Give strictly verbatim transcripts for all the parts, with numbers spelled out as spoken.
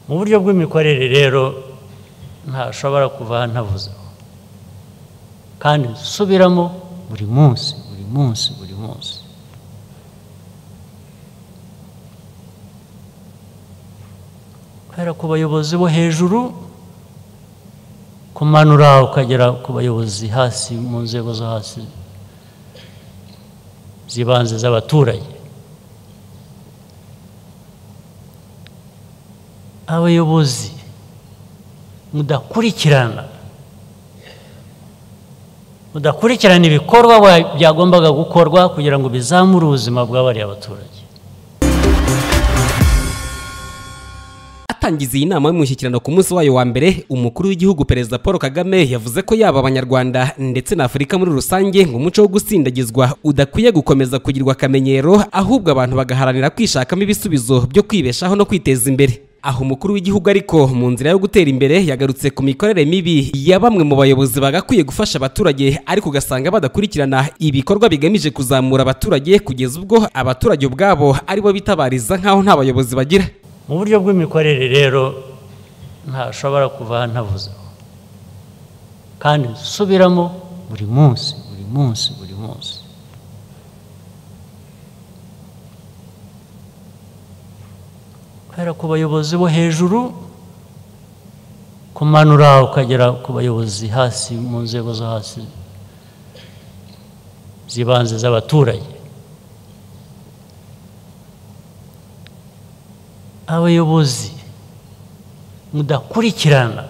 mu buryo bw'imikorere rero ntashobora kuva ntavuze kandi subiramo buri munsi buri munsi buri munsi kubera ku bayobozi bo hejuru kumanura ukagera ku bayobozi hasi mu nzego zo hasi zibanze z'abaturage. Abayobozi mudakurikirana mudakurikirana ibikorwa byagombaga gukorwa kugira ngo bizamure ubuzima bw'abariya abaturage. Atangiza iyi nama y'umushyikirano ku munsi wayo wa mbere, umukuru w'igihugu Perezida Paul Kagame yavuze ko yaba abanyarwanda ndetse na Afurika muri rusange ngo umuco wo gusindagizwa udakwiye gukomeza kugirwa akamenyero, ahubwo abantu bagaharanira kwishakamo ibisubizo byo kwibeshaho no kwiteza imbere. Aho umukuru w'igihugu ariko mu nzira yo gutera imbere yagarutse ku mikorere mibi ya bamwe mu bayobozi bagakwiye gufasha abaturage ariko ugasanga badakurikirana ibikorwa bigamije kuzamura abaturage kugeza ubwo abaturage ubwabo aribo bitabariza nkaho nta bayobozi bagira. Mu buryo bw'imikorere rero ntashobora kuva ntavuze kandi subiramo buri munsi buri munsi buri munsi kubera ku bayobozi bo hejuru kumanura ukagera ku bayobozi hasi mu nzego zo hasi zibanze z'abaturage. Abayobozi mudakurikirana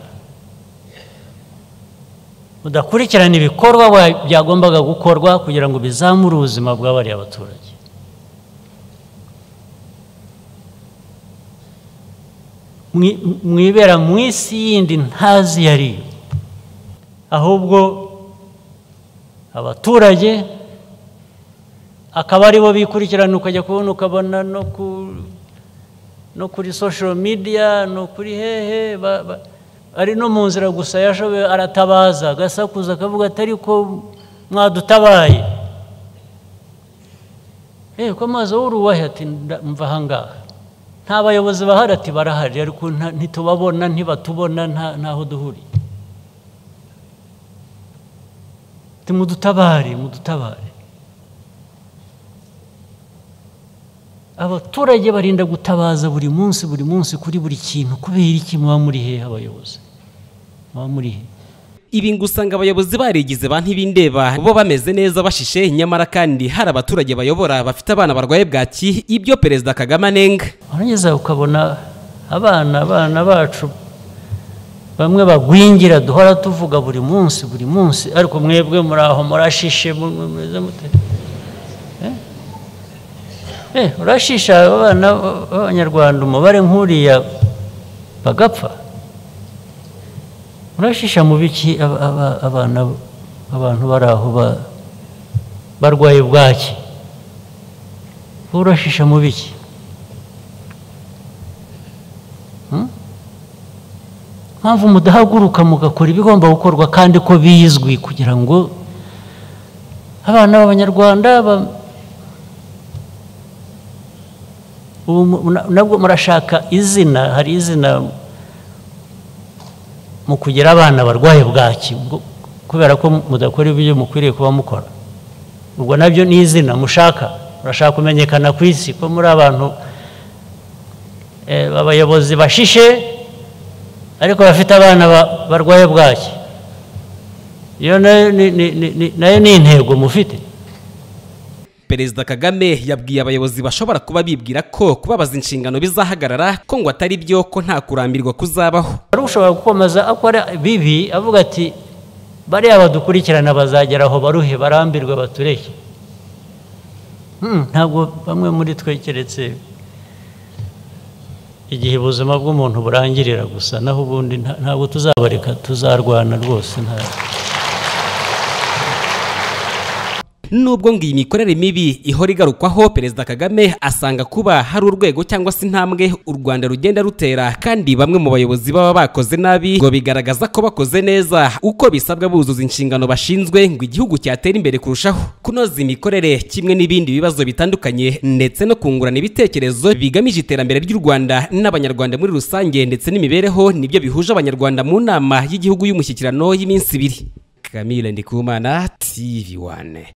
mudakurikirana ibikorwa byagombaga gukorwa kugira ngo bizamure ubuzima bw'abariya abaturage. Mwibera mu isi yindi ntazi yariyo, ahubwo abaturage akaba aribo bikurikirana, ukajya kubona ukabona no ku no kuri social media no kuri hehe ari no mu nzira gusa yashoboye aratabaza agasakuza akavuga atari ko mwadutabaye eh ko maze uruwahe ati mva hangaha nta bayobozi bahari ati barahari ariko ntitubabona ntibatubona ntaho duhuri timudutabare mudutabare. Abaturage barinda gutabaza buri munsi buri munsi kuri buri kintu, kubera iki muba muri he abayobozi muba muri he? Ibi ngusanga abayobozi barigize ba ntibindeba bo bameze neza bashishe, nyamara kandi hari abaturage bayobora bafite abana barwaye bwaki, ibyo Perezida Kagame anenga. Urangeza ukabona abana abana bacu bamwe bagwingira duhora tuvuga buri munsi buri munsi, ariko mwebwe muri aho murashishe mumeze mute? Eh, urashisha abana b'Abanyarwanda umubare nk'uriya bagapfa. Urashisha mu biki abana abantu bari aho barwaye bwaki? Urashisha mu biki? Mpamvu mudahaguruka mugakora ibigomba gukorwa kandi ko bizwi kugira ngo abana b'Abanyarwanda nabwo murashaka izina, hari izina mu kugira abana barwaye bwaki kubera ko mudakora ibyo mukwiriye kuba mukora. Ubwo nabyo ni izina mushaka, murashaka kumenyekana ku isi ko muri abantu abayobozi bashishe ariko bafite abana barwaye bwaki. Iyo nayo ni intego mufite. Perezida Kagame yabwiye abayobozi bashobora kuba bibwira ko kubabaza inshingano bizahagarara, ko ngo atari byo, ko nta kurambirwa kuzabaho. Ari ushobora gukomeza akora bibi avuga ati bariya badukurikirana bazageraho baruhe barambirwe batureke. Ntabwo bamwe muri twe keretse igihe ubuzima bw'umuntu burangirira gusa, naho ubundi ntabwo tuzabareka, tuzarwana rwose. nubwo ngo iyi mikorere mibi ihora igarukwaho, Perezida Kagame asanga kuba hari urwego cyangwa se intambwe u Rwanda rugenda rutera kandi bamwe mu bayobozi baba bakoze nabi ngo bigaragaza ko bakoze neza uko bisabwa buzuza inshingano bashinzwe ngo igihugu cyatera imbere kurushaho. Kunoza imikorere kimwe n'ibindi bibazo bitandukanye ndetse no kungurana ibitekerezo bigamije iterambere ry'u Rwanda n'abanyarwanda muri rusange ndetse n'imibereho nibyo bihuje abanyarwanda mu nama y'igihugu y'umushyikirano y'iminsi ibiri. Camille Ndikumana, T V one.